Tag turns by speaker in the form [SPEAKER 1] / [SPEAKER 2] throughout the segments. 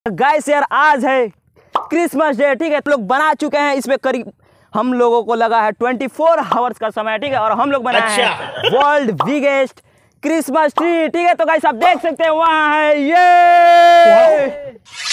[SPEAKER 1] Guys यार आज है क्रिसमस डे, ठीक है। तो लोग बना चुके हैं, इसमें करीब हम लोगों को लगा है 24 आवर्स का समय, ठीक है। और हम लोग बनाए हैं वर्ल्ड बिगेस्ट क्रिसमस ट्री, ठीक है। तो गाइस आप देख सकते हैं वहां है ये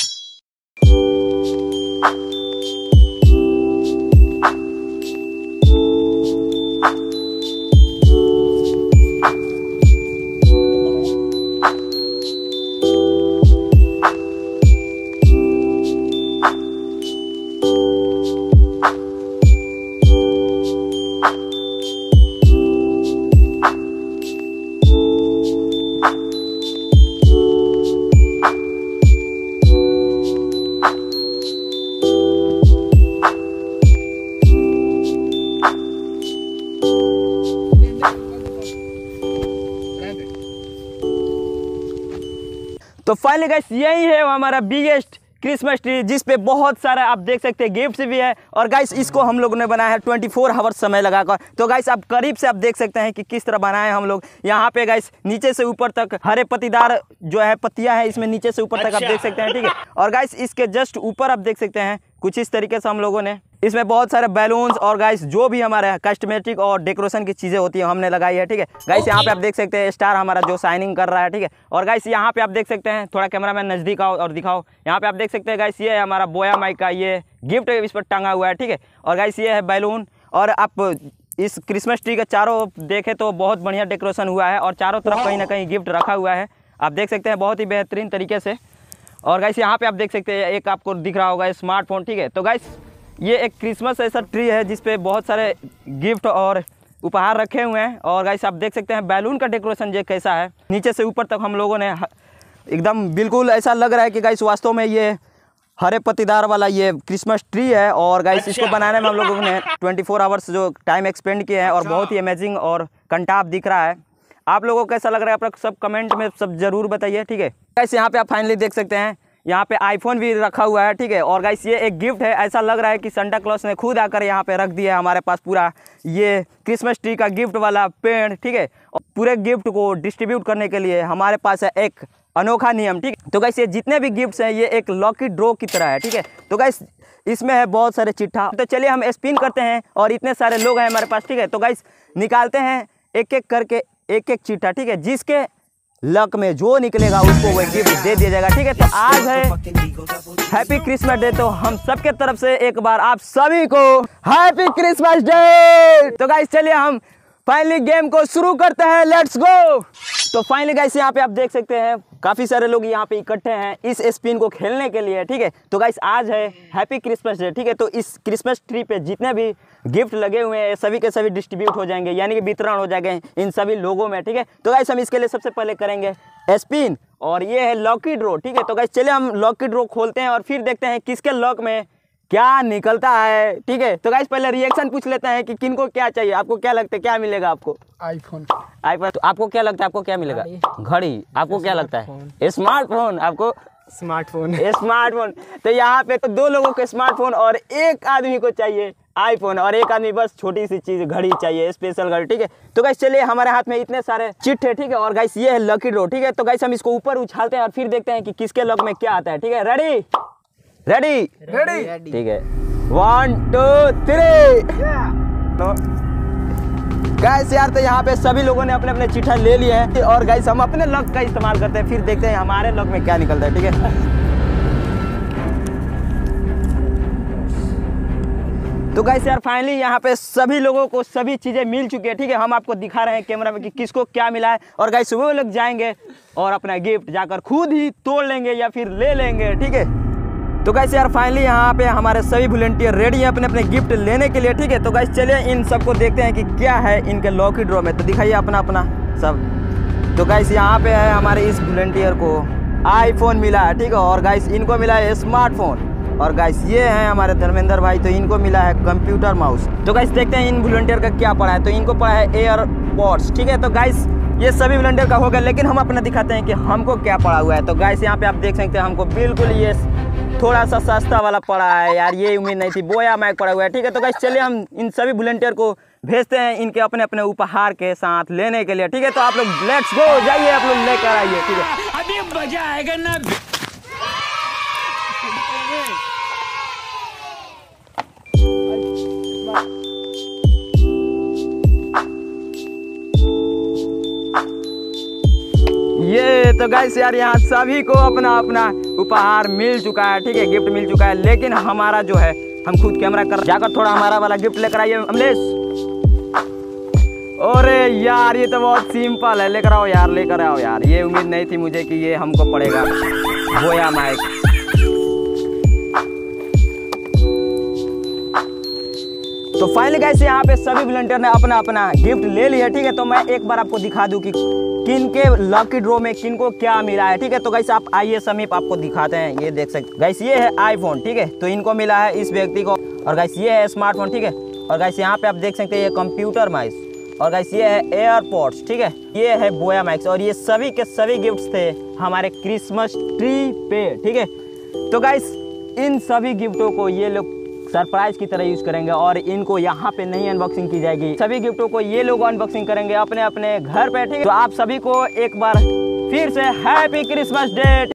[SPEAKER 1] तो फाइनली गाइस यही है हमारा बिगेस्ट क्रिसमस ट्री, जिस पे बहुत सारा आप देख सकते हैं गिफ्ट्स भी है। और गाइस इसको हम लोगों ने बनाया है 24 आवर्स समय लगाकर। तो गाइस आप करीब से आप देख सकते हैं कि किस तरह बनाए हम लोग। यहाँ पे गाइस नीचे से ऊपर तक हरे पत्तीदार जो है पत्तियां हैं, इसमें नीचे से ऊपर तक आप देख सकते हैं, ठीक है। और गाइस इसके जस्ट ऊपर आप देख सकते हैं कुछ इस तरीके से हम लोगों ने इसमें बहुत सारे बैलून्स और गाइस जो भी हमारे कॉस्मेटिक और डेकोरेशन की चीज़ें होती है हमने लगाई है, ठीक है। गाइस यहाँ पे आप देख सकते हैं स्टार हमारा जो शाइनिंग कर रहा है, ठीक है। और गाइस यहाँ पे आप देख सकते हैं, थोड़ा कैमरा मैन नज़दीक आओ और दिखाओ। यहाँ पे आप देख सकते हैं गाइस ये है हमारा बोया माइक का ये गिफ्ट इस पर टांगा हुआ है, ठीक है। और गाइस ये है बैलून। और आप इस क्रिसमस ट्री के चारों देखें तो बहुत बढ़िया डेकोरेशन हुआ है और चारों तरफ कहीं ना कहीं गिफ्ट रखा हुआ है, आप देख सकते हैं बहुत ही बेहतरीन तरीके से। और गाइस यहाँ पे आप देख सकते हैं एक आपको दिख रहा होगा स्मार्टफोन, ठीक है। तो गाइस ये एक क्रिसमस ऐसा ट्री है जिसपे बहुत सारे गिफ्ट और उपहार रखे हुए हैं। और गाइस आप देख सकते हैं बैलून का डेकोरेशन जो कैसा है, नीचे से ऊपर तक हम लोगों ने एकदम बिल्कुल ऐसा लग रहा है कि गाइस वास्तव में ये हरे पत्तीदार वाला ये क्रिसमस ट्री है। और गाइस इसको बनाने में हम लोगों ने 24 आवर्स जो टाइम एक्सपेंड किए हैं और बहुत ही अमेजिंग और कंटाप दिख रहा है। आप लोगों को कैसा लग रहा है आप सब कमेंट में सब जरूर बताइए, ठीक है। गाइस यहाँ पे आप फाइनली देख सकते हैं यहाँ पे आईफोन भी रखा हुआ है, ठीक है। और गाइस ये एक गिफ्ट है, ऐसा लग रहा है कि सांता क्लॉज ने खुद आकर यहाँ पे रख दिया है हमारे पास पूरा ये क्रिसमस ट्री का गिफ्ट वाला पेड़, ठीक है। और पूरे गिफ्ट को डिस्ट्रीब्यूट करने के लिए हमारे पास है एक अनोखा नियम, ठीक है। तो गाइस ये जितने भी गिफ्ट्स हैं ये एक लॉकी ड्रॉ की तरह है, ठीक है। तो गाइस इसमें है बहुत सारे चिट्ठा। तो चलिए हम स्पिन करते हैं और इतने सारे लोग हैं हमारे पास, ठीक है। तो गाइस निकालते हैं एक एक करके एक एक चिट्ठा, ठीक है। जिसके लक में जो निकलेगा उसको वो गिफ्ट दे दिया जाएगा, ठीक है। तो आज है हैप्पी क्रिसमस डे, तो हम सबके तरफ से एक बार आप सभी को हैप्पी क्रिसमस डे। तो गाइस चलिए हम फाइनली गेम को शुरू करते हैं, लेट्स गो। तो फाइनली गाइस यहाँ पे आप देख सकते हैं काफ़ी सारे लोग यहाँ पे इकट्ठे हैं इस स्पिन को खेलने के लिए, ठीक है। तो गाइस आज है हैप्पी क्रिसमस डे, ठीक है। तो इस क्रिसमस ट्री पे जितने भी गिफ्ट लगे हुए हैं सभी के सभी डिस्ट्रीब्यूट हो जाएंगे, यानी कि वितरण हो जाएंगे इन सभी लोगों में, ठीक है। तो गाइस हम इसके लिए सबसे पहले करेंगे स्पिन और ये है लॉकी ड्रॉ, ठीक है। तो गाइस चलिए हम लॉकी ड्रॉ खोलते हैं और फिर देखते हैं किसके लॉक में क्या निकलता है, ठीक है। तो गाइस पहले रिएक्शन पूछ लेते हैं कि किनको क्या चाहिए, आपको क्या लगता है क्या मिलेगा आपको?
[SPEAKER 2] आईफोन।
[SPEAKER 1] तो आपको क्या लगता है आपको क्या मिलेगा? घड़ी। आपको क्या लगता है? स्मार्टफोन। आपको स्मार्टफोन। तो यहाँ पे तो दो लोगों को स्मार्टफोन और एक आदमी को चाहिए आईफोन और एक आदमी बस छोटी सी चीज घड़ी चाहिए, स्पेशल घड़ी, ठीक है। तो गाइस चलिए हमारे हाथ में इतने सारे चिट्ठे, ठीक है। और गाइस ये है लकी ड्रॉ, ठीक है। तो गाइस हम इसको ऊपर उछालते हैं और फिर देखते हैं कि किसके लक में क्या आता है, ठीक है। रेडी रेडी, ठीक है। 1 2 3 गाइस यार तो यहाँ पे सभी लोगों ने अपने अपने चिट्ठा ले लिए हैं और गाइस हम अपने लक का इस्तेमाल करते हैं, फिर देखते हैं हमारे लक में क्या निकलता है, ठीक है। तो गाइस यार फाइनली यहाँ पे सभी लोगों को सभी चीज़ें मिल चुकी है, ठीक है। हम आपको दिखा रहे हैं कैमरा में कि किसको क्या मिला है। और गाइस वो लोग जाएंगे और अपना गिफ्ट जाकर खुद ही तोड़ लेंगे या फिर ले लेंगे, ठीक है। तो गाइस यार फाइनली यहाँ पे हमारे सभी वॉलंटियर रेडी हैं अपने अपने गिफ्ट लेने के लिए, ठीक है। तो गाइस चलिए इन सबको देखते हैं कि क्या है इनके लॉकी ड्रॉ में। तो दिखाइए अपना अपना सब। तो गाइस यहाँ पे है हमारे इस वॉलंटियर को आईफोन मिला है, ठीक है। और गाइस इनको मिला है स्मार्टफोन। और गाइस ये हैं हमारे धर्मेंद्र भाई, तो इनको मिला है कंप्यूटर माउस। तो गाइस देखते हैं इन वॉलंटियर का क्या पड़ा है। तो इनको पड़ा है एयरपॉड्स, ठीक है। तो गाइस ये सभी वॉलंटियर का हो गया, लेकिन हम अपना दिखाते हैं कि हमको क्या पड़ा हुआ है। तो गाइस यहाँ पे आप देख सकते हैं हमको बिल्कुल ये थोड़ा सा सस्ता वाला पड़ा है यार, ये उम्मीद नहीं थी। बोया माइक पड़ा हुआ है, ठीक है। तो गाइस चलिए हम इन सभी वॉलंटियर को भेजते हैं इनके अपने अपने उपहार के साथ लेने के लिए, ठीक है। तो आप लोग लेट्स गो, जाइए आप लोग लेकर आइए, ठीक है।
[SPEAKER 3] अभी मजा आएगा ना।
[SPEAKER 1] ये तो गाइस यार यहाँ सभी को अपना अपना उपहार मिल चुका है, ठीक है, गिफ्ट मिल चुका है। लेकिन हमारा जो है हम खुद कैमरा कर जाकर थोड़ा हमारा वाला गिफ्ट लेकर आइए अमलेश। अरे यार ये तो बहुत सिंपल है, लेकर आओ यार, लेकर आओ यार। ये उम्मीद नहीं थी मुझे कि ये हमको पड़ेगा। बोया माइक। तो फाइनली गाइस यहाँ पे सभी वॉलंटियर ने अपना अपना गिफ्ट ले लिया, ठीक है। तो मैं एक बार आपको दिखा दूं कि किन के लकी ड्रॉ में किन को क्या मिला है, ठीक है। तो गाइस आप आइए समीप, आपको दिखाते हैं। ये देख सकते गाइस, ये है आईफोन, ठीक है। तो इनको मिला है इस व्यक्ति को। और गाइस ये है स्मार्टफोन, ठीक है। और गाइस यहाँ पे आप देख सकते हैं ये कंप्यूटर माइस। और गाइस ये है एयरपोर्ट्स, ठीक है। ये है बोया माइक्स। और ये सभी के सभी गिफ्ट्स थे हमारे क्रिसमस ट्री पे, ठीक है। तो गाइस इन सभी गिफ्टों को ये लोग सरप्राइज की तरह यूज करेंगे और इनको यहाँ पे नहीं अनबॉक्सिंग की जाएगी। सभी गिफ्टों को ये लोग अनबॉक्सिंग करेंगे अपने अपने घर पे, ठीक है। तो आप सभी को एक बार फिर से हैप्पी क्रिसमस डे।